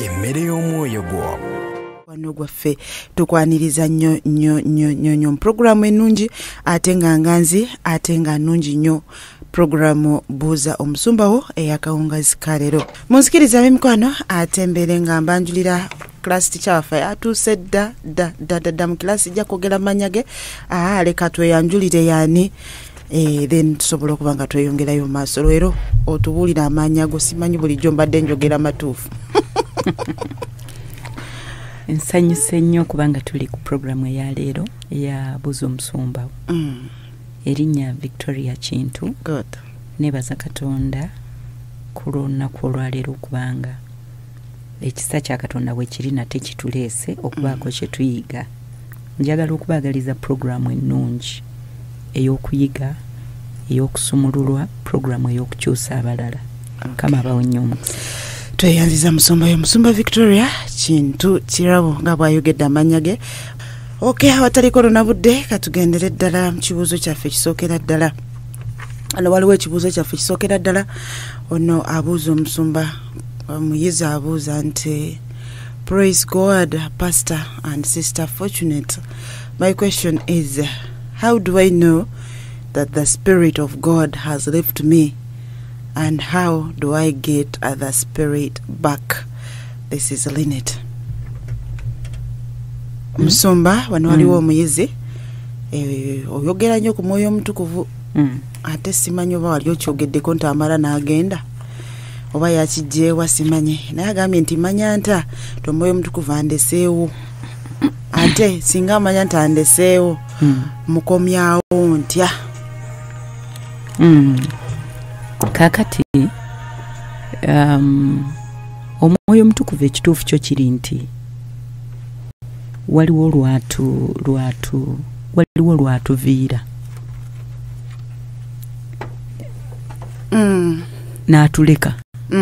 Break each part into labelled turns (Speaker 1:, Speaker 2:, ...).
Speaker 1: emmere y'omwoyo gwo.
Speaker 2: Wano gwaffe tukwaniriza nnyo programu ennungi ate nga nganzi ate nga nnungi nnyo programu buuza omusumbawo eyakawungazi kalero. Munsikiriza ab'emikwano ate mbeere nga mbanjulira class teacher waffe atuuse dda mu kilasi ijja kwogera mannya ge. Leka tweyanjulire yaani then tusobola okuba nga tweyongerayo mu maaso. Leero otubuulira amannya go, simanyi bulijjo mbadde njogera matuufu.
Speaker 3: Nsanyuse nnyo kubanga tuli ku programu eya leero eya buuza omusumbawo. Erinnya Victoria Kintu.
Speaker 2: Good.
Speaker 3: Nebaza Katonda ku lunaku olwaleero kubanga ekisa kya Katonda bwe kiri nate kituleese okubaako kye tuyiga. Njagala okubaagaliza programu ennungi ey'okuyiga, ey'okusumululwa, programu ey'okukyusa abalala. Kama abawo nnyo omukisa.
Speaker 2: Tweyanziza musumba Victoria Kintu Kirabo nga bw'ayogedde amannya ge. Awataliko lona budde katugendere ddala mu kibuuzo kyaffe kisookera ddala. Waliwo ekibuuzo kyaffe kisookera ddala. Ono abuuza omusumba muyizi abuuza nti praise God, Pastor and Sister Fortunate. My question is, how do I know that the Spirit of God has left me? And how do I get the Spirit back? This is Lynette. Musumba wano waliwo omuyizi oyogera nnyo ku mwoyo omutukuvu ate simanyi oba wali okyogeddeko nti amala n'agenda oba yakijjeewa simanyi, naye agambye nti manya nta ti omwoyo omutukuvu andeseewo ate singa amanya nti andeseewo mukomyawo ntya.
Speaker 3: Kakati omwoyo omutukuvu ekituufu kyo kiri nti waliwo lwatuviira n'atuleka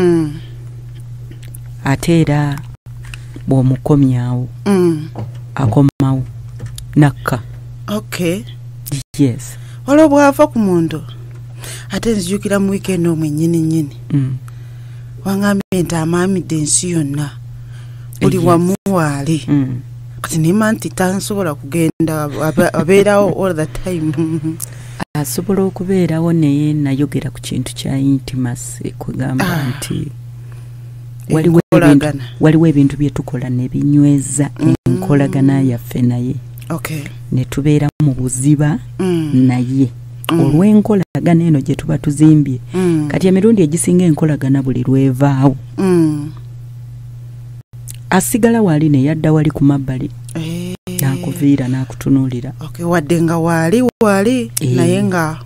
Speaker 3: ate era bw'omukomyawo akomawo nakka.
Speaker 2: Okay.
Speaker 3: Yes.
Speaker 2: Waliwo bw'ava ku muntu ate nzijukira mu weekend omwe nnyini wangambye nti amaamidde ensi yonna buli wamu waali kati nima nti tansobola kugenda abeerawo all the time.
Speaker 3: Asobola okubeerawo naye nayogera ku kintu kya intimacy kugamba nti waliwo ebintu bye tukola ne binyweza enkolagana yaffe naye.
Speaker 2: Okay.
Speaker 3: Ne tubeera mu buziba naye olw'enkolagana eno gye tuba tuzimbye. Kati emirundi egisinga enkolagana buli lwevaawo asigala wali ne yadda wali ku mabbali n'akuviira n'akutunuulira.
Speaker 2: Okay, wadde nga wali naye nga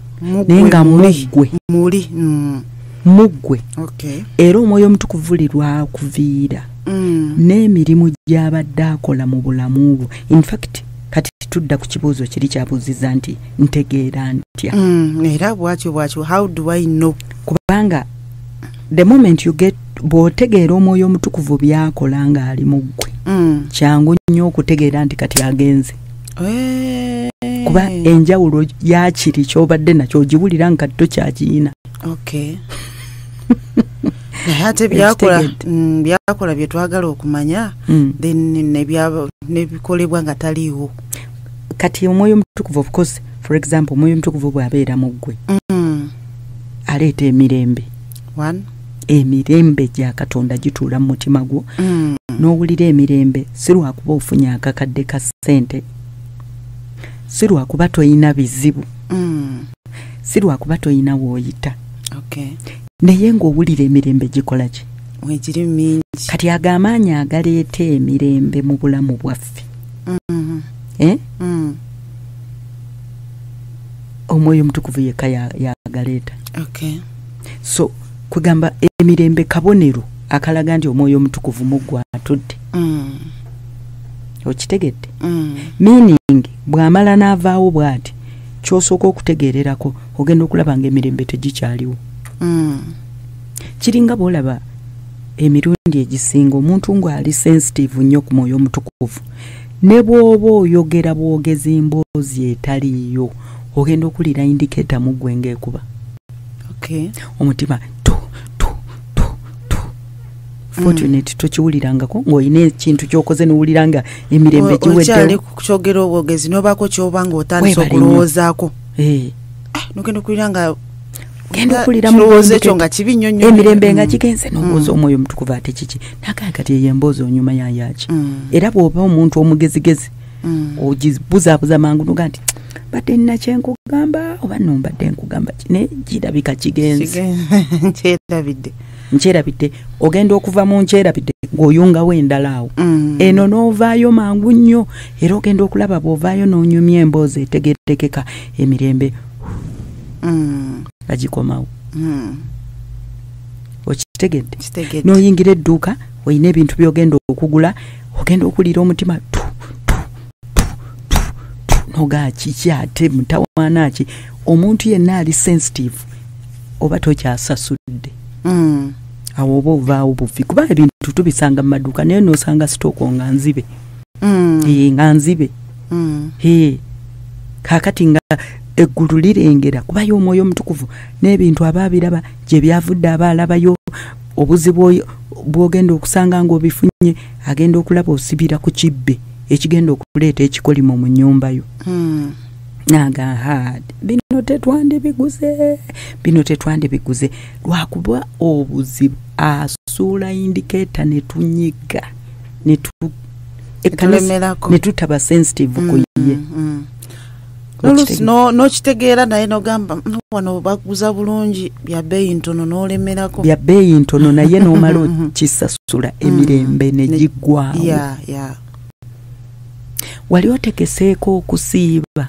Speaker 3: muggwe.
Speaker 2: Okay.
Speaker 3: Era omwoyo omutukuvu lwakuviira n'emirimu gy'abadde akola mu bulamu bwo. In fact kati tudda ku kibuuzo kiri kyabuuziza nti ntegeera ntya.
Speaker 2: Era bwakyo how do I know?
Speaker 3: Kubanga the moment you get bw'otegeera omwoyo omutukuvu byakola ng'ali muggwe kyangu nnyo okutegeera nti kati agenze. Kuba enjawulo yakiri kyobadde nakyo ogiwulira nga tokyakiyina.
Speaker 2: Okay. Ate byakola bye twagala okumanya then nebikolebwa nga taliiwo.
Speaker 3: Kati omwoyo omutukuvu, of course, for example, omwoyo omutukuvu bw'abeera muggwe aleeta emirembe. Emirembe gya Katonda gituula mu mutima gwo n'owulira emirembe si lwakuba ofunye akakadde ka ssente, si lwakuba toyina bizibu, si lwakuba toyina w'oyita. Naye ng'owulira emirembe gikola ki?
Speaker 2: Wegiri mingi.
Speaker 3: Kati ag'amaanyi agaleeta emirembe mu bulamu bwaffe omwoyo omutukuvu yekka yagaleeta. So kugamba emirembe kabonero akalaga nti omwoyo omutukuvu muggwe atudde. Okitegedde? Meaning bw'amala n'avaawo bw'ati ky'osooka okutegeererako ogenda okulaba ng'emirembe tegikyaliwo. Kiringa bw'olaba emirundi egisinga omuntu ng'ali sensitive nnyo ku mwoyo omutukuvu ne bw'oba oyogera bwogezi emboozi etaliiyo ogenda okulira indicator muggwe ng'ekuba. Omutima fortunate tokiwulirangako ng'olina ekintu ky'okoze n'owuliranga emirembe giweddewo.
Speaker 2: Okyali kukyogera obwogezi n'obaako ky'oba ng'otandise okulowoozaako. N'ogenda okulira nga
Speaker 3: genda okulira mu
Speaker 2: ekyo nga kibi nnyo nnyo
Speaker 3: emirembe nga kigenze n'obwoza omwoyo omutukuvu ate kiki nagaa kati eyo emboozi onyuma yayaki era bw'oba omuntu omugezigezi ogibuzaabuza mangu noga nti badde nina kyenkugamba oba nombadde nkugamba kine girabika kigenze nkyerabidde ogenda okuva mu nkyerabidde ng'oyungawo endala awo eno n'ovaayo mangu nnyo era ogenda okulaba bw'ovaayo n'onyumya emboozi etegerekeka emirembe agikomawo okitegedde n'oyingira edduuka olina ebintu by'ogenda okugula ogenda okulira omutima noga kiki ate mutawaana ki omuntu yenna ali sensitive oba tokyasasudde awo oba ovaawo bufi kuba ebintu tubisanga mu maduuka naye n'osanga sitooko nga nzibe nga nzibe kaakati nga eggulu lirengera kubayo omwoyo omutukuvu n'ebintu abaabiraba gye byavudde abaalabayo obuzibu bw'ogenda okusanga ng'obifunye agenda okulaba osibira ku kibbe ekigenda okuleeta ekikolimo mu nnyumbayo naga bino tetwandibiguze lwakuba obuzibu asuula indikeeta ne tunyiga ne tutaba sensitive ku ye
Speaker 2: n'okitegeera naye n'ogamba wano baguza bulungi bya bbeeyi ntono n'olemerako
Speaker 3: bya bbeeyi ntono naye n'omala okisasula emirembe ne giggwawo wali otegeseeko okusiiba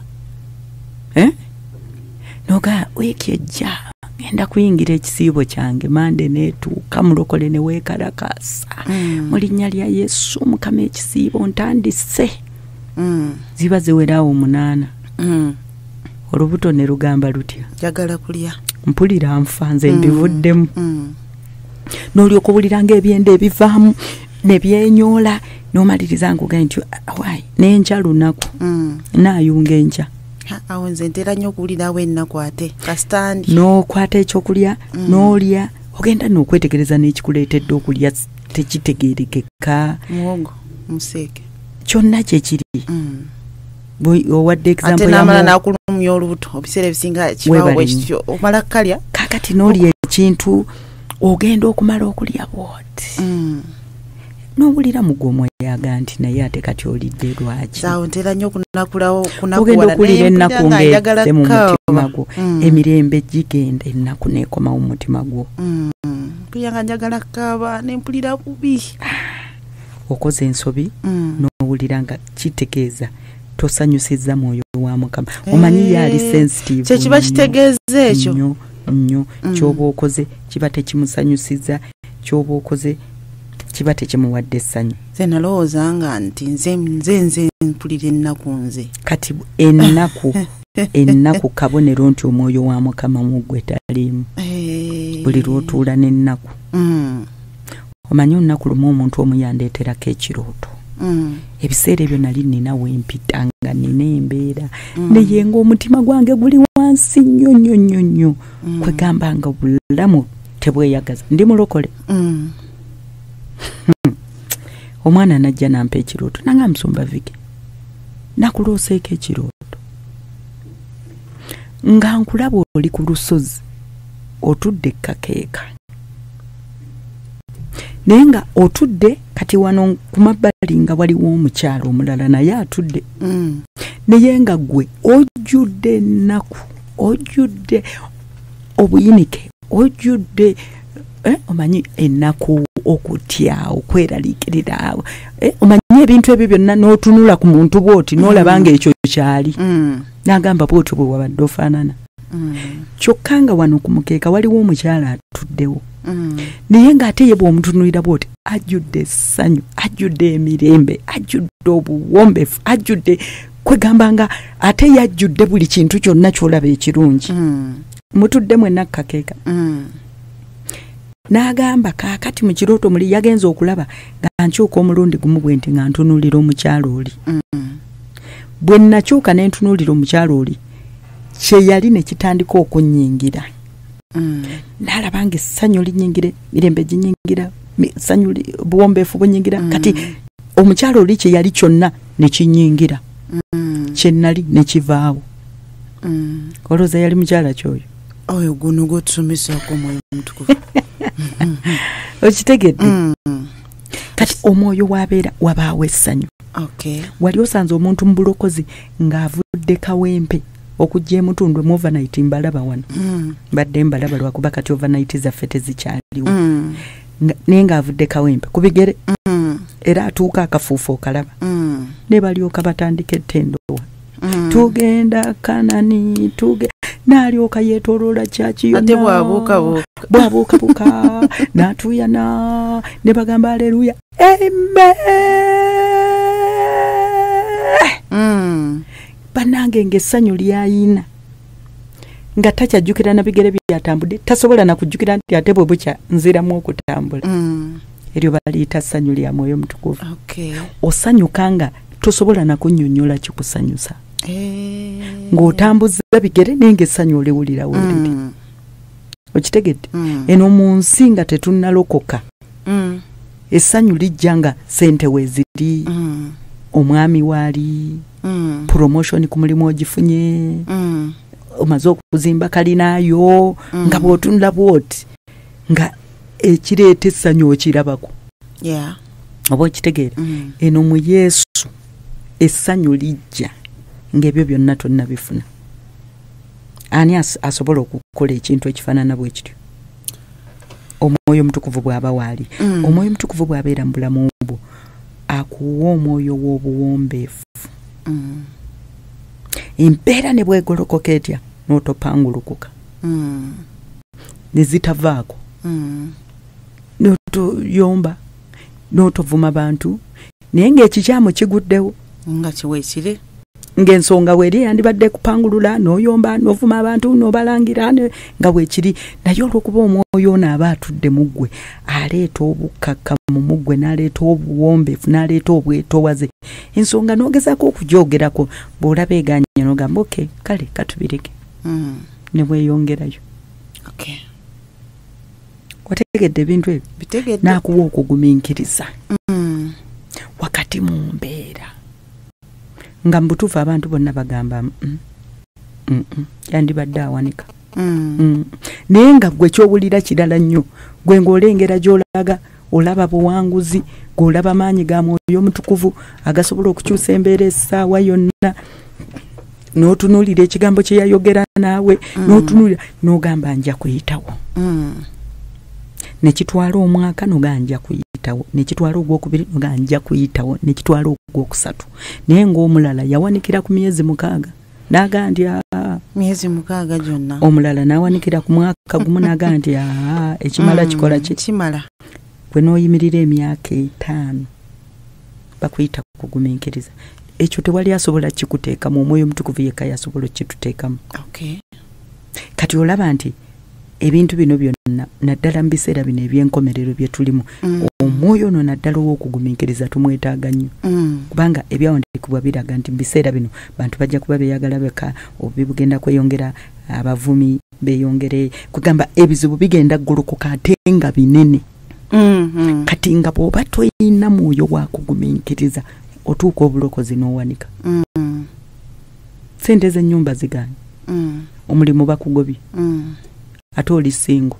Speaker 3: noga wiiki ejja ngenda kuyingira ekisiibo kyange mande neetuuka mulokole ne weekalakaasa mu linnya lya Yesu Mukama ekisiibo ntandise ziba ziweraawo 8 olubuto ne lugamba lutya
Speaker 2: njagala kulya
Speaker 3: mpulira nfanze mbivuddemu n'olyoka owuliranga ebyenda ebivaamu ne byenyoola n'omaliriza ng'ogambye nti awaayi n'enkya lunaku naayunga enkya
Speaker 2: awo nze ntera nnyo okuwulirawo ennaku ate kasitandi
Speaker 3: n'okwata ekyokulya n'olya ogenda n'okwetegereza n'ekikuleetedde okulya tekitegeerekeka
Speaker 2: muwogo museeke
Speaker 3: kyonna kyekiri owadde example
Speaker 2: ate n'amala n'akulumya olubuto obiseera ebisinga kibaawo ekityo omala kalya
Speaker 3: kakati n'olya ekintu ogenda okumala okulya bwoti n'obulira mugwa omweyaga nti naye ate kati olidde lwaki
Speaker 2: saawo ntera nnyo okunakulawo
Speaker 3: ogenda okulira ennaku ng'eze mu mutima gwo emirembe gigenda ennaku n'ekomawo mu mutima gwo
Speaker 2: kuyanga njagala kaaba nempulira bubi
Speaker 3: okoze ensobi n'owulira nga kitegeeza tosanyusizza mwoyo wa Mukama omanyi yali sensitive
Speaker 2: kyekiba kitegeeza ekyo
Speaker 3: nnyo kyoba okoze kiba tekimusanyusizza kyoba okoze kiba tekimuwadde essanyu
Speaker 2: nze nalowooza nga nti nze mpulira ennaku nze
Speaker 3: kati ennaku kabonero nti omwoyo wa Mukama mu ggwe taliimu buli lw'otuula n'ennaku omanyi olunaku lumu omuntu omu yandeeterako ekirooto ebiseera ebyo nali nina wempita nga nina embeera naye ng'omutima gwange guli wansi nnyo kwegamba nga obulamu tebweyagaza ndi mulokole omwana najja nampa ekirooto nanga musumba Viki nakulooseeko ekirooto nga nkulaba oli ku lusozi otudde kakeeka naye nga otudde kati wano ku mabbali nga waliwo omukyalo omulala naye atudde naye nga gwe ojjudde ennaku ojjudde obuyinike ojjudde omanyi ennaku okutya okweraliikirira omanyi ebintu ebyo byonna n'otunula ku muntu bw'oti n'olaba nga ekyo kyali n'agamba bw'otyo bwe wabadde ofaanana kyokka nga wano ku mukeeka waliwo omukyala atuddewo naye ng'ate ye bw'omutunulira bw'oti ajjudde essanyu ajjudde emirembe ajjudde obuwombefu ajjudde kwegamba nga ate yajjudde buli kintu kyonna ky'olaba ekirungi mutudde mwenna kakeeka n'agamba kaakati mu kirooto muli yagenza okulaba nga nkyuka omulundi gumu bwe nti nga ntunuulira omukyalo oli bwe nakyuka ne ntunuulira omukyalo oli kye yali ne kitandika okunnyingira n'alaba nga essanyu linnyingire mirembe ginnyingira essanyu buwombeefu bunyingira kati omukyalo oli kye yali kyonna ne kinyingira kye nnali ne kivaawo olowooza yali mukyala kyoyo
Speaker 2: oyo guno gwotusomesaako omwoyo omutukuvu
Speaker 3: okitegedde kati omwoyo wabeera wabaawo essanyu wali osanze omuntu mu bulokozi ng'avudde kawempe okujja emutundwe mu overnight mbalaba wano mbadde mbalaba lwakuba kati overnight zaffe tezikyaliwo naye ng'avudde kawempe ku bigere era atuuka akafuufu okalaba ne balyoka batandika ettendowa tugenda Kanani n'alyoka yeetooloola kyaki yonna bwabuukabuuka n'atuyana ne bagamba aleluya bannange ng'essanyu lyayina nga takyajjukira na bigere byatambudde tasobola na kujjukira nti ate bwe bukya nziramu okutambula eryo baliyita ssanyu lya mwoyo mutukuvu osanyuka nga tosobola na kunnyonnyola kikusanyusa ng'otambuza bigere naye ng'essanyu oliwulira weeriri okitegedde eno mu nsi nga tetunnalokoka essanyu lijja nga ssente weeziri omwami waali promotion ku mulimu ogifunye omaze okuzimba kalinaayo nga bw'otunula bw'oti nga ekireeta essanyu okirabako oba okitegeera eno mu Yesu essanyu lijja ng'ebyo byonna tonnabifuna ani asobola okukola ekintu ekifaanana bwe kityo omwoyo omutukuvu bw'aba waali omwoyo omutukuvu bw'abeera mu bulamu bwo akuwa omwoyo w'obuwombeefu empeera ne bwegolokoka etya n'otopangulukuka ne zitavaako n'otoyomba n'otovuma bantu naye ng'ekikyamu kiguddewo
Speaker 2: nga kiweekire
Speaker 3: ng'ensonga weeri yandibadde kupangulula n'oyomba n'ovuma abantu n'obalangira nga weekiri naye olw'okuba omwoyo ono aba atudde mu ggwe aleeta obukkakkamu mu ggwe n'aleeta obuwombeefu n'aleeta obwetoowaze ensonga n'ogezaako okugyogerako bw'olaba eganya n'ogamba oke kale katubireke ne bweyongerayo wategedde ebintu ebyo n'akuwa okugumiikiriza wakati mu mbeera nga mbutuufu abantu bonna bagamba yandibadde awanika naye nga gwe kyowulira kirala nnyo gwe ng'olengera gy'olaga olaba buwanguzi gw'olaba maanyi ga mwoyo omutukuvu agasobola okukyusa embeera essaawa yonna n'otunuulira ekigambo kye yayogera naawe n'otunuulira n'ogamba nja kuyitawo nekitwala omwaka noganja kuyitawo nekitwala ogwokubiri noganja kuyitawo nekitwala ogwokusatu naye ng'omulala yawanikira ku myezi 6 n'agandya
Speaker 2: myezi 6 gyonna
Speaker 3: omulala n'awanikira ku mwaka gumu n'agandya ekimala kikola kimala gwe n'oyimirira emyaka 5 bakuyita kugumiikiriza ekyo tewali asobola kikuteekamu omwoyo omutukuvu yekka yasobola okituteekamu kati olaba nti ebintu bino byonna naddala mu biseera bino eby'enkomerero bye tulimu omwoyo ono naddala ow'okugumiikiriza tumwetaaga nnyo kubanga ebyawandiikibwa biraga nti mu biseera bino bantu bajja kuba beeyagala beka obubi bugenda kweyongera abavumi beeyongere kugamba ebizibu bigenda ggolokoka ate nga binene kati nga bw'oba toyina mwoyo wa kugumiikiriza otuuka obulokozi n'owanika sente z'ennyumba ziganye omulimu bakugobye ate oli singo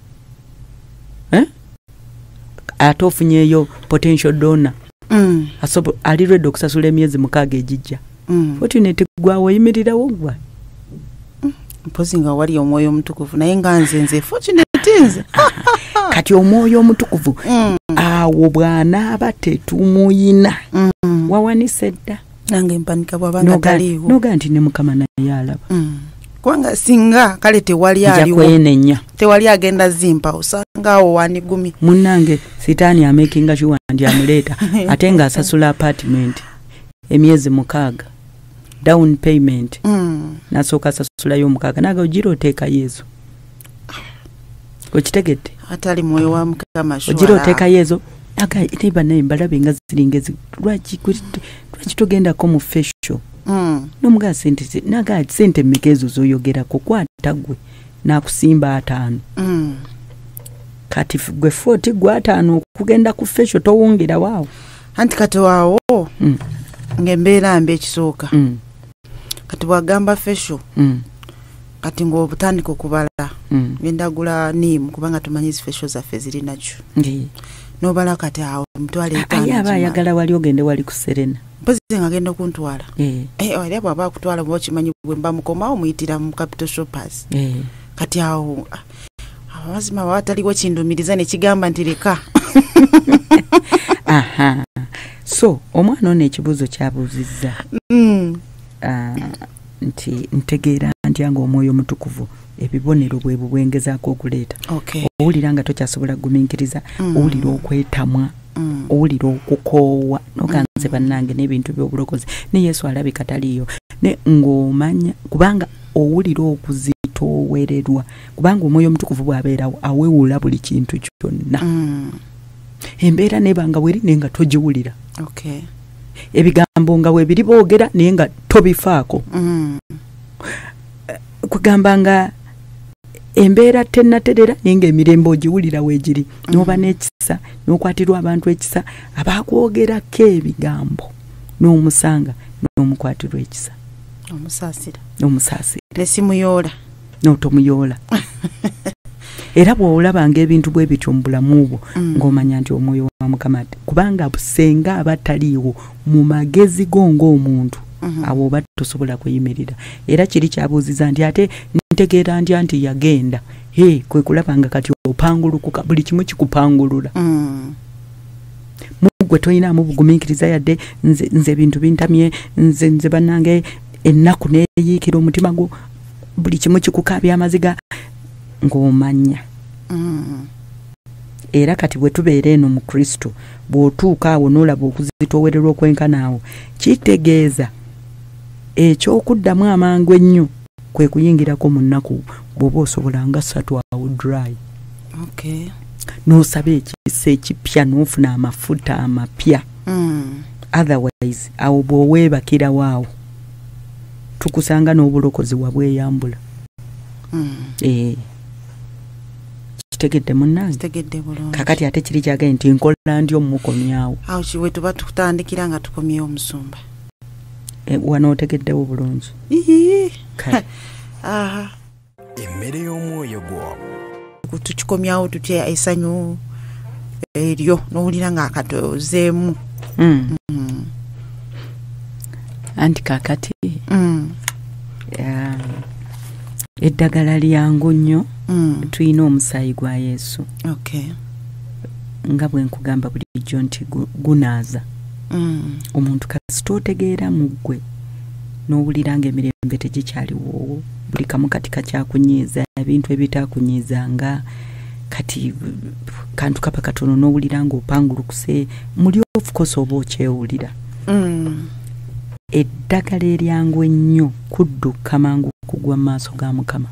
Speaker 3: ate ofunyeeyo potential donor ali ready okusasula emyezi 6 egijja fortunate gwawe oyimirirawo gwa
Speaker 2: mpozi nga wali omwoyo omutukuvu naye nga nze fortunate nze
Speaker 3: kati omwoyo omutukuvu awo bw'anaaba tetumuyina wawanise dda
Speaker 2: nange mpanika bw'abanga taliiwo
Speaker 3: noga nti ne mukama naye alaba
Speaker 2: kwanga singa kale tewali agenda zimpa osanga awo wanigumi
Speaker 3: munnange sitaani amakinga kiwandi amuleeta ate nga asasula apartment emyezi 6 down payment nasooka asasulayo 6 naga ogira oteeka yezo okitegedde
Speaker 2: atali mwoyo wa mukama shwala
Speaker 3: ogira oteeka yezo aga itiba naye mbalabe nga ziringezi lwaki tugendako mu fashion n'omugaa sente naga sente mmeka ezo z'oyogerako kwata gwe n'akusimba 5 kati gwe 40 gwataano kugenda ku fesho towongera waawo
Speaker 2: anti kati waawo ng'embeera mbi ekisooka kati bwagamba fesho kati ng'obutandika okubala bendagula niimu kubanga tumanyi fesho zaffe ziri nakyo n'obala kati awo mutwale
Speaker 3: etaano aba ayagala wali ogende wali ku Serena
Speaker 2: mpozi ng'agenda okuntwala wali abo aba akutwala bwe okimanyi bwe mba mukomawo muyitira mu Capital Shoppers kati awo amazima wataliwo kindumiriza ne kigamba nti leka
Speaker 3: aha so omwana ono ekibuuzo kyabuuzizza nti ntegeera ntya ng'omwoyo omutukuvu ebibonero bwe bubwengezaako okuleeta owulira nga tokyasobola kugumiikiriza owulira okwetamwa owulira okukoowa noganze bannange n'ebintu by'obulokozi ne Yesu alabika taliyo ne ng'omanya kubanga owulira okuzitoowererwa kubanga omwoyo omutukuvu bw'abeerawo awewula buli kintu kyonna embeera nebanga weri naye nga togiwulira ebigambo nga webiri boogera naye nga tobifaako kugamba nga embeera tennaterera naye nga emirembe ogiwulira weegiri n'oba n'ekisa n'okwatirwa abantu ekisa abakwogerako ebigambo n'omusanga n'omukwatirwa ekisa omusaasira
Speaker 2: nesimuyoola
Speaker 3: n'otomuyoola era bw'olabanga ebintu bwe bityo mu bulamu bwo ng'omanya nti omwoyo wa Mukama kubanga busenga abataliiwo mu magezi go ng'omuntu abo oba tosobola kuyimirira era kiri kyabuuziza nti ate ntegeera ntya nti yagenda kwe kulabanga kati opangulukuka buli kimu kikupangulula mugwe toyinaamu bugumiikiriza yadde nze ebintu bintamye nze bannange ennaku neeyiikira omutima gwo buli kimu kikukaabya amaziga ng'omanya era kati bwe tubeera eno mu Kristo bw'otuuka awo n'olaba okuzitoowererwa okwenkana awo kitegeeza ekyokuddamu amangu ennyo kwe kuyingirako mu nnaku bw'oba osobola nga 3 awo dry n'osaba ekisa ekipya n'ofuna amafuta amapya otherwise awo bw'oweebakirawo awo tukusanga n'obulokozi wabweyambula kitegedde munnange kakati ate kiri kyagaye nti nkola ndi omukomyawo
Speaker 2: awo kiwe tuba tutandikira nga tukomyewo omusumba
Speaker 3: wano otegeddewo bulungi
Speaker 1: emmere y'omwoyo gwo
Speaker 2: tukikomyawo tutya essanyu eryo n'owulira ng'akatozeemu
Speaker 3: anti kakati eddagala lyangu nnyo tulina omusaayi gwa Yesu nga bwe nkugamba bulijjo nti gunaaza omuntu kasita otegeera mu ggwe n'owulira ng'emirembe tegikyaliwo buli kamu kati kakyakunyiiza ebintu ebitaakunyiizanga kati kantu kapa katono n'owulira ng'opangulukuse muli of course oba okyewulira eddagala eryangu ennyo kudduka mangu kugwa mu maaso ga Mukama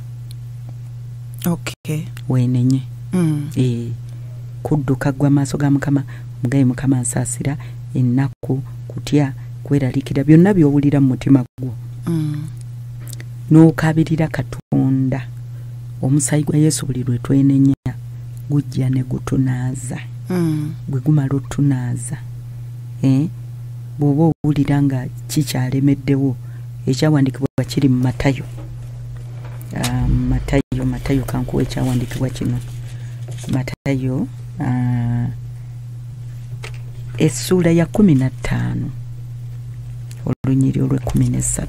Speaker 3: weenenye kudduka gwa maaso ga Mukama mugaye Mukama nsaasira ennaku kutya kweralikira byonna by'owulira mu mutima gwo n'okabirira Katonda omusaayi gwa Yesu buli lwe twenenya gujja ne gutunaaza gwe gumala otunaaza bw'oba owulira nga kikyalemeddewo ekyawandiikibwa kiri mu Matayo kankuwa ekyawandiikibwa kino Matayo essuula ya 15 olunyiri olw'13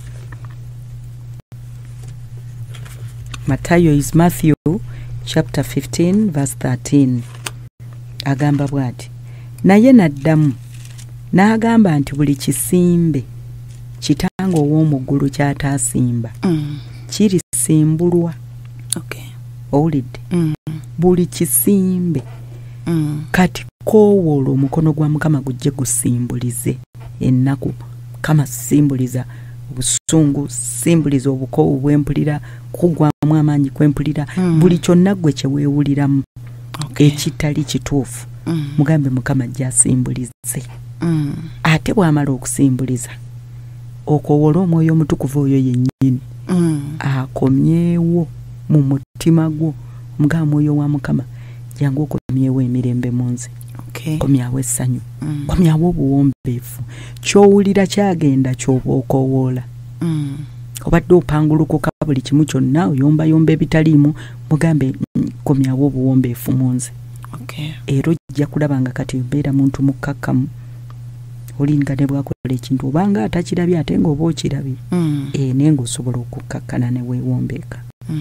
Speaker 3: Matayo is Matthew chapter 15 verse 13 agamba bw'ati naye naddamu n'agamba nti buli kisimbe kitange ow'omuggulu kyataasimba kirisimbulwa owulidde buli kisimbe kati koowoola omukono gwa Mukama gujje gusimbulize ennaku kama simbuliza obusungu simbuliza obukoowu bw'empulira kugwamu amaanyi kw'empulira buli kyonna ggwe kye weewuliramu ekitali kituufu mugambe Mukama gy'asimbulize ate bw'amala okusimbuliza okowoola omwoyo omutukuvu oyo yennyini akomyewo mu mutima gwo mugambe omwoyo wa Mukama jangu okomyewo emirembe mu nze.
Speaker 2: Okay.
Speaker 3: Komyawo essanyu. Komyawo obuwombeefu. Ky'owulira kyagenda ky'oba okowoola. Obadde opangulukuka buli kimu kyonna oyombayomba ebitaliimu mugambe komyawo obuwombeefu mu nze.
Speaker 2: Okay.
Speaker 3: Era ojja kulaba nga kati mbeera muntu mukkakkamu. Olinga ne bwakola ekintu obanga atakirabye ate ng'oba okirabye. Naye ng'osobola okukkakkana ne weewombeeka.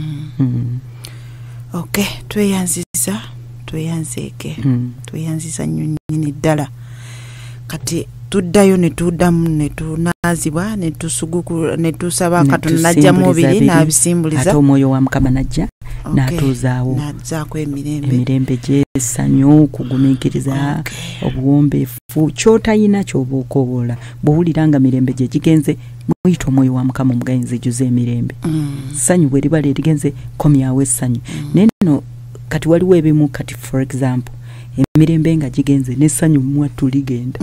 Speaker 2: Okay, tweyanzeeke. Tweyanziza nnyo nnyini ddala. Kati tuddayo ne tuddamu ne tunaazibwa ne tusuguku ne tusaba Katonda najjamu obiri n'abisimbuliza.
Speaker 3: Ate omwoyo wa Mukama najja n'atuuzaawo.
Speaker 2: N'azzaako emirembe.
Speaker 3: Emirembe gy'essanyu, kugumiikiriza, obuwombeefu. Ky'otayina ky'oba okowoola. Bw'owulira nga mirembe gye gigenze, muyita omwoyo wa Mukama omugenzi juza emirembe. Ssanyu bwe liba ligenze, komyawo essanyu. Neno kati waliwo ebimu kati for example emirembe nga gigenze n'essanyu mwattu ligenda.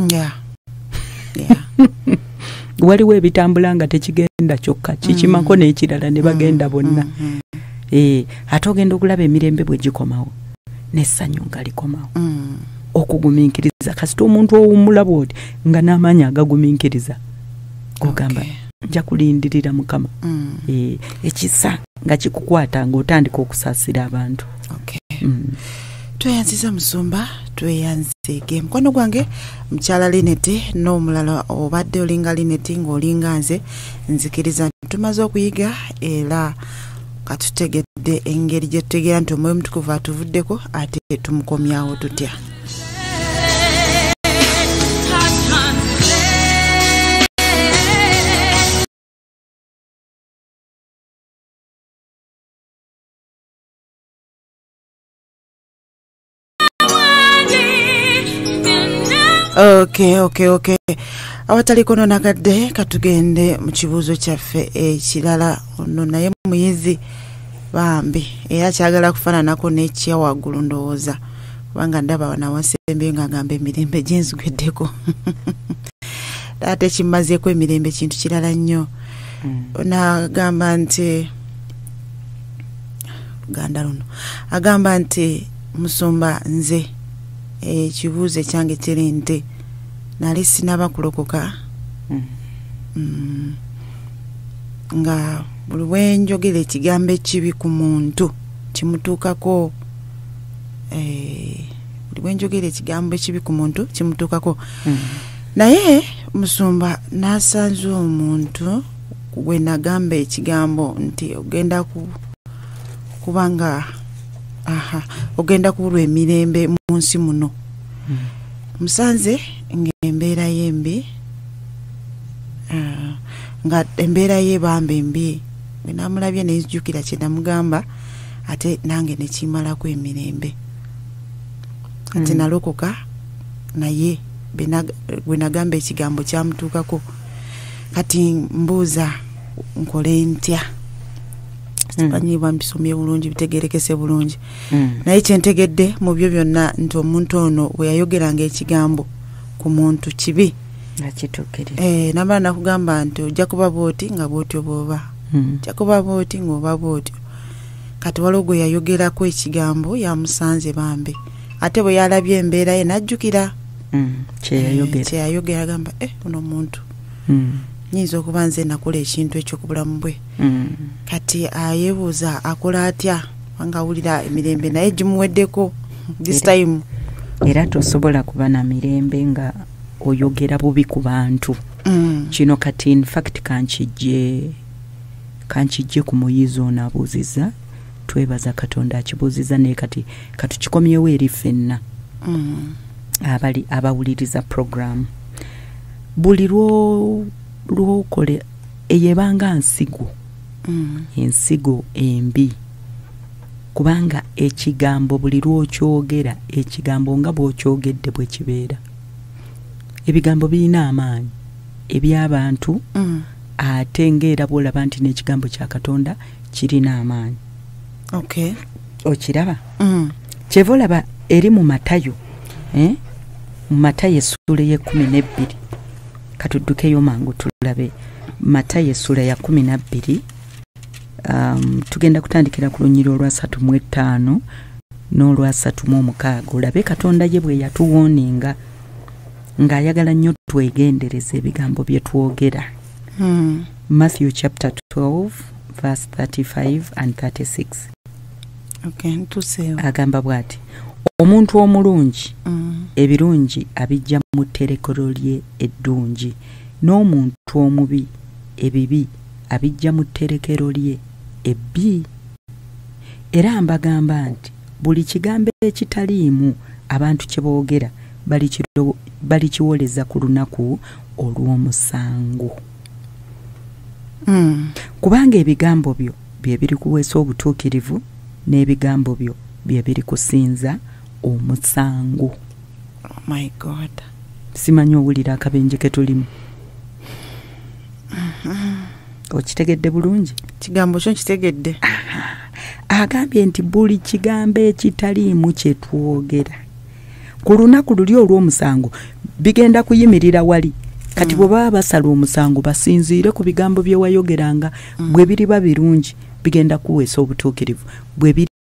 Speaker 3: Waliwo ebitambula nga tekigenda kyokka kikimako n'ekirala ne bagenda bonna. Ate ogenda okulaba emirembe bwe gikomawo n'essanyu nga likomawo. Okugumiikiriza kasita omuntu owummula bw'oti nga n'amaanyi agagumiikiriza kugamba nja kulindirira Mukama. Ekisa nga kikukwata ng'otandika okusaasira abantu.
Speaker 2: Tweyanziza Musumba, tweyanzeege. Mukwano gwange mukyala Lineti n'omulala obadde olinga Lineti ng'olinga nze, nzikiriza tumaze okuyiga era katutegedde engeri gye tutegeera nti Omwoyo Mutukuvu atuvuddeko ate tumukomyawo tutya. Okay. Awatali kono nagadde katugende mu kibuuzo kyaffe ekirala. Ono naye muyizi bambi era kyagala kufaananako n'ekya waggulu ndowooza kubanga ndaba nawasembe nga agamba emirembe gyenzigweddeko. Ate kimazeeko emirembe kintu kirala nnyo. N'agamba nti Luganda luno agamba nti Musumba nze ekibuuzo ekyange kiri nti nali sinaba kulokoka nga buli bwe njogera ekigambo ekibi ku muntu kimutuukako. Buli bwe njogera ekigambo ekibi ku muntu kimutuukako. Naye Musumba n'asanze omuntu gwe nagamba ekigambo nti ogenda kubanga ogenda kubulwa emirembe mu nsi muno. Musanze ng'embeera y'embi nga embeera ye bambe mbi. Bwe namulabye nezijjukira kye namugamba ate nange ne kimalako emirembe. Ati nalokoka naye bwe nagamba ekigambo kyamutuukako. Kati mbuuza nkole ntya? Simanyiibwa mbisomye bulungi bitegerekese bulungi. Naye kyentegedde mu byo byonna nti omuntu ono bwe yayogeranga ekigambo ku muntu kibi
Speaker 3: akituukiriza.
Speaker 2: Namba nakugamba nti ojja kuba bw'oti nga bw'otyo bw'oba. Ojja kuba bw'oti ng'oba bw'otyo. Kati waliwo gwe yayogerako ekigambo yamusanze bambi. Ate bwe yalabye embeera ye n'ajjukira kyeyayogera agamba uno muntu nyinza okuba nze nakola ekintu ekyo ku bulamu bwe. Kati ayebuuza akola atya wanga awulira emirembe naye gimuweddeko this time.
Speaker 3: Era tosobola kuba na mirembe nga oyogera bubi ku bantu. Kino kati in fact kankijje ku muyizi ono abuuziza. Twebaza Katonda akibuuziza naye kati katukikomyewo eri ffenna abawuliriza program. Buli lwokole eyebanga nsigo. Ensigo embi. Kubanga ekigambo buli lwokyogera ekigambo nga bw'okyogedde bwe kibeera. Ebigambo birina amaanyi eby'abantu ate ng'era bw'olaba nti n'ekigambo kya Katonda kirina amaanyi.
Speaker 2: Okay.
Speaker 3: Okiraba? Kyeva olaba eri mu Matayo. Mu Matayo essula ye 12. Katuddukeyo mangu tulabe Matayo essula ya 12. Tugenda kutandikira ku lunyiriro lwa 35 n'olwa 36 olabe Katonda ye bwe yatuwooninga ng'ayagala nnyo twegendereza ebigambo bye twogera. Matthew chapter 12 verse 35 and 36.
Speaker 2: Okay, ntuseewo.
Speaker 3: Agamba bw'ati, omuntu omulungi ebirungi abijja mu tterekero lye eddungi, n'omuntu omubi ebibi abijja mu tterekero lye ebbi. Era mbagamba nti buli kigambo ekitaliimu abantu kye boogera balikiwoleza ku lunaku olw'omusango. Kubanga ebigambo byo bye biri kuweesa obutuukirivu n'ebigambo byo bye biri kusinza omusango.
Speaker 2: Oh my God.
Speaker 3: Simanyi owulira akabenje ke tulimu. Okitegedde bulungi?
Speaker 2: Kigambo kyo kitegedde.
Speaker 3: Agambye nti buli kigambo ekitaliimu kye twogera ku lunaku luli olw'omusango bigenda kuyimirira wali. Kati bwe baba basala omusango basinziire ku bigambo bye wayogeranga. Bwe biriba birungi bigenda kuweesa obutuukirivu, bwe biri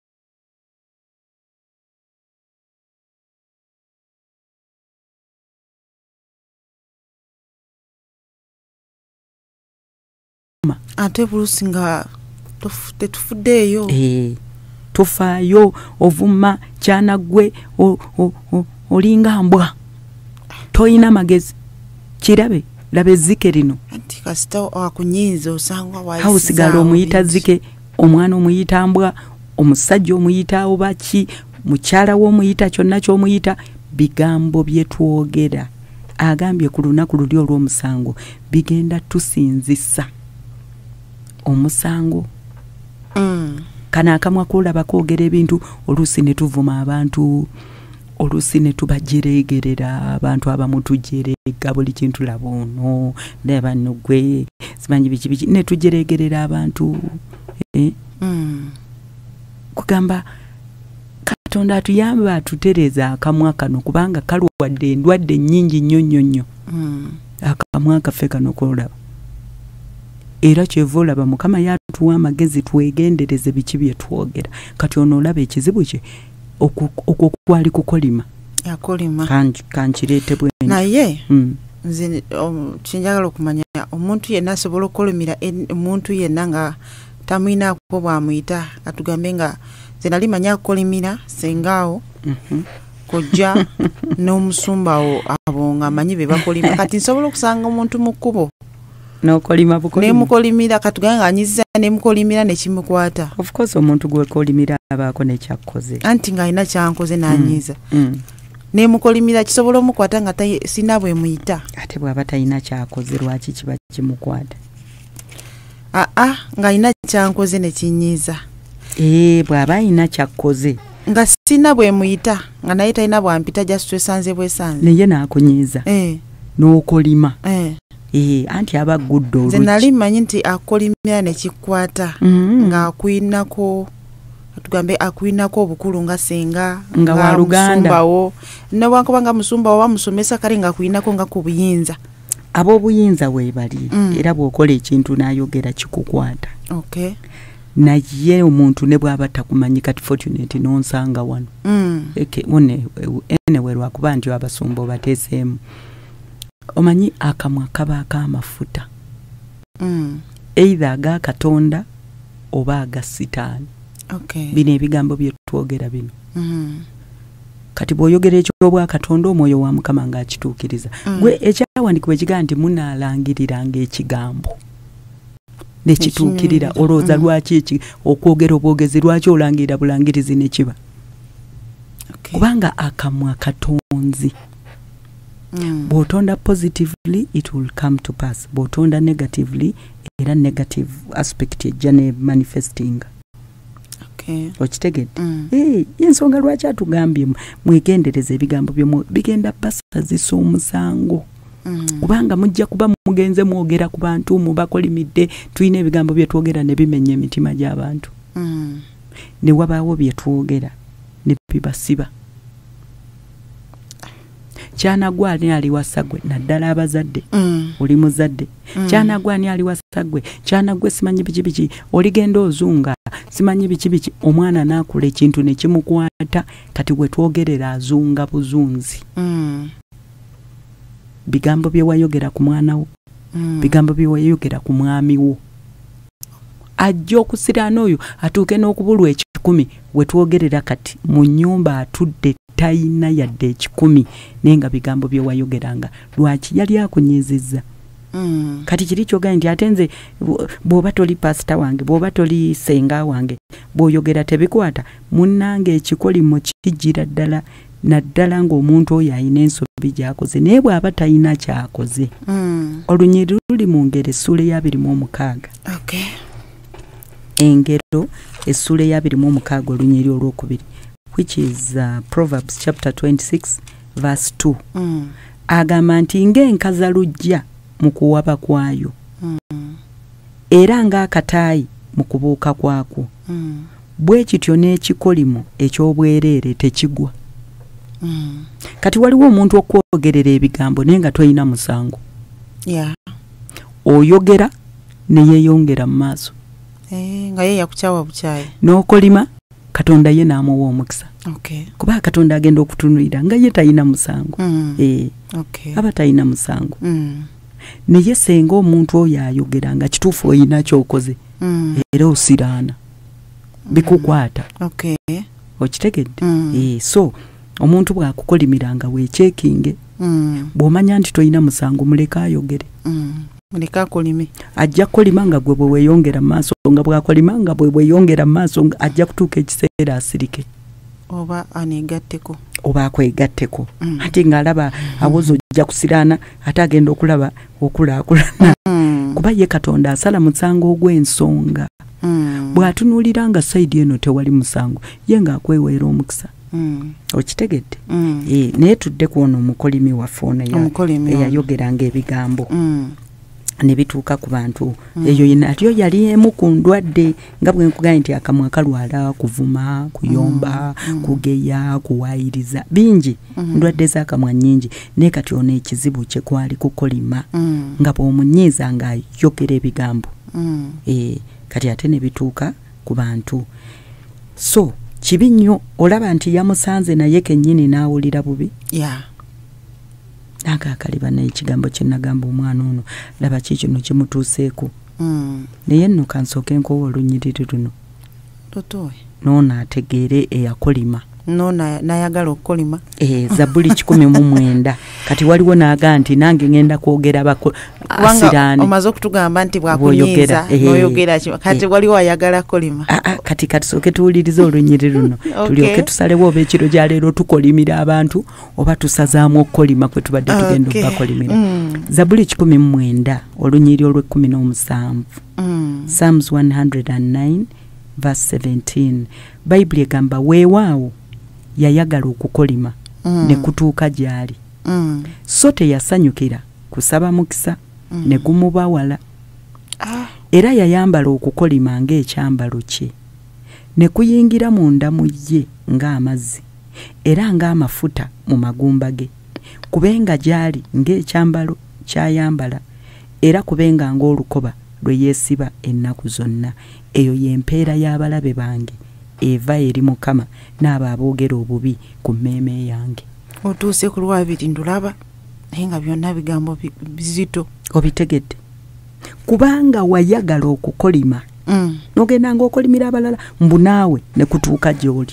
Speaker 2: ate bulusi nga tetufuddeeyo.
Speaker 3: Tofaayo, ovuma kyanaggwe, olinga mbwa, toyina magezi. Kirabe, labe ezzike lino.
Speaker 2: Anti kasita akunyiiza osanga wayisigala.
Speaker 3: Awusigala omuyita zzike, omwana omuyita mbwa, omusajja omuyita obaki, mukyala w'omuyita kyonna ky'omuyita, bigambo bye twogera. Agambye ku lunaku luli olw'omusango bigenda tusinzisa omusango. Kana akamwa koolaba koogera ebintu oluusi ne tuvuma abantu, oluusi ne tubajereegerera abantu abamu tujereega buli kintu laba ono laba nno gwe simanyi biki ne tujereegerera abantu. Kugamba Katonda atuyamba atutereza akamwa kano kubanga kalwadde endwadde nnyingi nnyo. Akamwa kaffe kano koolaba. Era kyeva olaba Mukama yatuwa amagezi twegendereze biki bye twogera. Kati ono olaba ekizibu kye okwo kwali kukolima.
Speaker 2: Yakolima.
Speaker 3: Kankireete bwe.
Speaker 2: Naye nze kinjagala okumanya omuntu yenna asobola okukolimira omuntu yenna nga tamwinaako bw'amuyita. Katugambe nga nze nali manya kukolimira sengaawo kojja n'omusumbawo abo nga manyi be bakolima. Kati nsobola okusanga omuntu mu kkubo
Speaker 3: n'okolima bukolima
Speaker 2: nemukolimira katugambe nga anyiziza nemukolimira nekimukwata.
Speaker 3: Of course omuntu gwekolimira abaako nekyakoze
Speaker 2: anti nga alina kyankoze n'anyiza nemukolimira kisobola omukwata nga sina bwe muyita.
Speaker 3: Ate bw'aba talina kyakoze lwaki kiba kimukwata?
Speaker 2: Nga alina kyankoze nekinyiza.
Speaker 3: Bw'aba alina kyakoze
Speaker 2: nga sina bwe muyita nga naye talina bwampita just twesanze bwesanze
Speaker 3: naye n'akunyiza n'okolima. Anti aba guddo
Speaker 2: nze nali mmanyi nti akolimira nekikwata nga akwinako tugambe akwinako obukulu nga senga
Speaker 3: nga waluganda
Speaker 2: musumbawo newankubanga musumbawo bamusomesa kale nga akwinako nga ku buyinza
Speaker 3: ab'obuyinza weebali era bw'okola ekintu n'ayogera kikukwata.
Speaker 2: Okay.
Speaker 3: Naye omuntu ne bw'aba takumanyi kati fortunate n'onsanga wano enewe lwakuba nti abasumba obateeseemu omanyi akamwa kaba ak'amafuta either aga Katonda oba aga Sitaani. Bino ebigambo bye twogera bino kati bw'oyogera ekyobwa Katonda omwoyo wa Mukama ng'akituukiriza gwe ekyawandiikibwa ekigaa nti munaalangiriranga ekigambo nekituukirira. Olowooza lwaki okwogera obwogezi lwaki olangirira bulangirizi nekiba? Kubanga akamwa katonzi. Bw'otonda positively it will come to pass, bw'otonda negatively era negative aspect ejja ne manifesting. Okitegedde? Yensonga lwaki atugambye mwegendereza ebigambo byo bigenda basazisa omusango. Kubanga mujja kuba mugenze mwogera ku bantu mubakolimidde tulina ebigambo bye twogera ne bimenya emitima gy'abantu. Ne wabaawo bye twogera ne bibasiba. kyanagwa ani ali wasagwe naddala abazadde oli muzadde kyanagwa ani ali wasagwe kyanagwe simanyi biki oligenda ozunga simanyi biki omwana nakula ekintu ne kimukwata kati we twogerera azunga buzunzi bigambo bye wayogera ku mwana wo bigambo bye wayogera ku mwami wo ajja okusirana oyo atuuke n'okubulwa 10 we twogerera kati mu nnyumba atudde tayina yadde 10 nenga bigambo bye wayogeranga lwaki yali akunyezezza kati kiri kyoga nti atenze bwoba toli pastor wange bwoba toli senga wange bwoyogera tebikwata munnange ekikolimo kijira ddala naddala ng'omuntu oyo ayina ensobi gy'akoze naye bw'aba talina ky'akoze olunyiri luli mu ngero essula ya 26 engero essula ya 26 olunyiri olwokubiri which is Proverbs chapter 26 verse 2 agamba nti ng'enkaza lujja mu kuwaba kwayo era ng'akataayi mu kubuuka kwakwo bwe kityo n'ekikolimo eky'obwereere tekigwa kati waliwo omuntu okwogerera ebigambo naye nga toyina musango oyogera ne yeeyongera mu maaso
Speaker 2: nga ye yakukyawa bukyayi
Speaker 3: n'okolima katonda ye n'amuwa omukisa kuba katonda agenda okutunulira nga ye talina musango aba talina musango naye senga omuntu oyo ayogera nga kituufu oyina kyokoze era osiraana bikukwata okitegedde so omuntu bw'akukolimiranga weekyekinge bw'omanya nti toyina musango muleka ayogere
Speaker 2: muleka akolime
Speaker 3: ajja kukolima nga gwe bwe weeyongera mu maaso nga bw'akolima nga bwe weeyongera mu maaso ajja kutuuka ekiseera asirike
Speaker 2: oba aneegatteko
Speaker 3: oba akwegatteko ate ng'alaba awoza ojja kusiraana ate agenda okulaba okulaakulana kuba ye katonda asala musango ogw'ensonga bw'atunuulira nga sayidi eno tewali musango ye ng'akweweera omukisa okitegedde naye tudde kuona omukolimi waffe ono eyayogeranga ebigambo ne bituuka ku bantu eyo natyo yali emu ku ndwadde nga bwe nkugambye nti akamwa akalwala kuvuma kuyomba kugeya kuwaayiriza bingi ndwadde z'akamwa nnyingi naye kati ono ekizibu kye kwali kukolima nga bw'omunyiiza ng'ayogera ebigambo kati ate ne bituuka ku bantu so kibi nnyo olaba nti yamusanze naye kennyini n'awulira bubi nakakaliba n'ekigambo kye nagamba omwana ono laba kikino kimutuuseeko naye nno kansooke nkowa olunyiriri luno noono ategeere eyakolima
Speaker 2: nayagala okukolima
Speaker 3: Zabbuli 19 kati waliwo naaga nti nange ngenda kwogera asiraani
Speaker 2: omaze okutugamba nti bwakunyiiza noyogera kati waliwo ayagala kolima
Speaker 3: kati katusooke tuwulirize olunyiri luno tulyoke tusalewo oba ekiro gya leero tukolimira abantu oba tusazaamu okukolima kwe tubadde tugenda okubakolimira Zabbuli 19 olunyiri olw'17 Psalms 109 verse 17 Bayibuli egamba weewaawo yayagala okukolima ne kutuuka gy'ali so teyasanyukira kusaba mukisa ne gumubawala era yayambala okukolima ng'ekyambalo kye ne kuyingira munda mu ye ng'amazzi era ng'amafuta mu magumba ge kubenga gy'ali ng'ekyambalo kyayambala era kubenga ng'olukoba lwe yeesiba ennaku zonna eyo y'empeera y'abalabe bange eva eri Mukama n'abo aboogera obubi ku mmeeme yange.
Speaker 2: Otuuse ku Lwabiri ndulaba naye nga byonna bigambo bizito
Speaker 3: obitegedde kubanga wayagala okukolima n'ogenda ng'okolimira abalala mbu naawe ne kutuuka gy'oli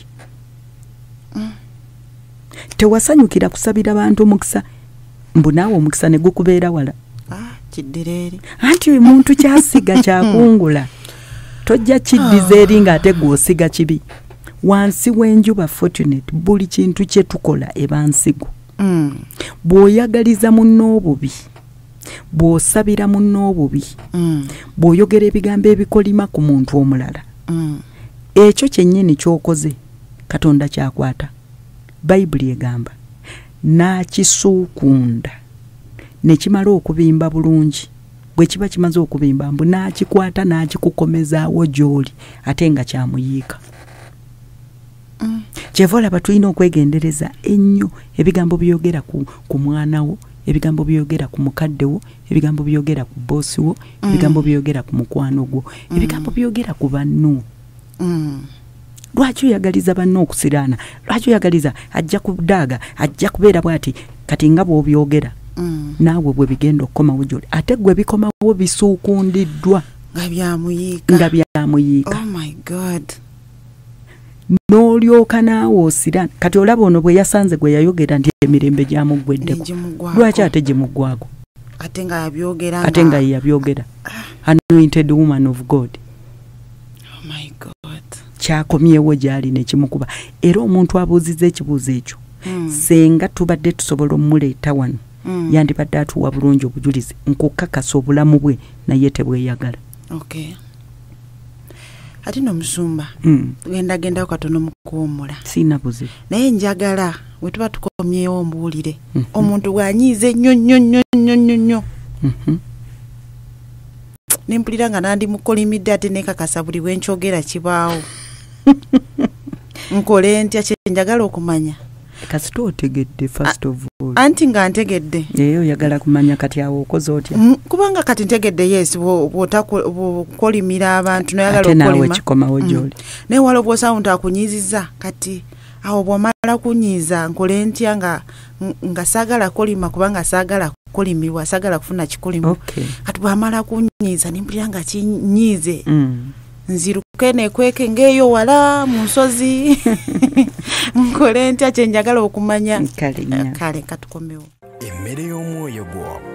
Speaker 3: tewasanyukira kusabira bantu omukisa mbu naawe omukisa ne gukubeera wala
Speaker 2: kiddereeri
Speaker 3: anti omuntu kyasiga kyakungula tojja kiddiza eri ng'ate gw'osiga kibi wansi w'enjuba fortunate buli kintu kye tukola eba nsigo bw'oyagaliza munno obubi bw'osabira munno obubi bw'oyogera ebigambo ebikolima ku muntu omulala ekyo kyennyini ky'okoze Katonda kyakwata. Bayibuli egamba n'akisuukunda ne kimala okubimba bulungi bwe kiba kimaze okubimba mbu n'akikwata n'akikukomezaawo gy'oli ate nga kyamuyiika. kyevola batulina okwegendereza ennyo ebigambo byogera ku mwana wo, ebigambo byogera ku mukadde wo, ebigambo byogera ku boosi wo, ebigambo byogera ku mukwano gwo, ebigambo byogera ku banno. Lwaki oyagaliza banno okusiraana? Lwaki oyagaliza ajja kudaaga, ajja kubeera bw'ati kati nga bw'obyogera naawe bwe bigenda okukomawo gy'oli ate gwe bikomawo bisuukundiddwa nga byamuyiika.
Speaker 2: Oh my God.
Speaker 3: N'olyoka naawe osiraana. Kati olaba ono bwe yasanze gwe yayogera nti emirembe gyamugweddeko. Lwaki ate gimuggwako?
Speaker 2: Ate nga
Speaker 3: yabyogera. Anointed woman of God.
Speaker 2: Oh my God.
Speaker 3: Kyakomyewo gy'ali ne kimukuba. Era omuntu abuuzizza ekibuuzo ekyo senga tubadde tusobola omuleeta wano yandibadde atuwa bulungi obujulizi nkukakasa obulamu bwe naye tebweyagala.
Speaker 2: Okay. Ati no musumba genda katono mukuwumula
Speaker 3: sina buzibu
Speaker 2: naye njagala we tuba tukomyewo mbuulire omuntu bw'anyiize nnyo nempulira nga nandi mukolimidde ate nekakasa buli bwenkyogera kibaawo. Nkole ntya kyenjagala okumanya
Speaker 3: kasita otegedde first of all.
Speaker 2: Anti nga ntegedde
Speaker 3: eyo oyagala kumanya kati awo okoze otya?
Speaker 2: Kubanga kati ntegedde yes bw'okolimira abantu noyagala
Speaker 3: okolima ate naawe kikomawo gy'oli
Speaker 2: naye waliwo bw'osawunti akunyiizizza kati awo bw'omala kunyiiza nkole ntya nga saagala kolima kubanga saagala kukolimibwa saagala kufuna kikolimo. Kati bw'amala kunyiiza nempulira nga kinyiize nziruke nekweke ng'eyo wala mu nsozi nkole ntya kyenjagala okumanya. Kale katukomewo.
Speaker 1: Emmere y'omwoyo gwo.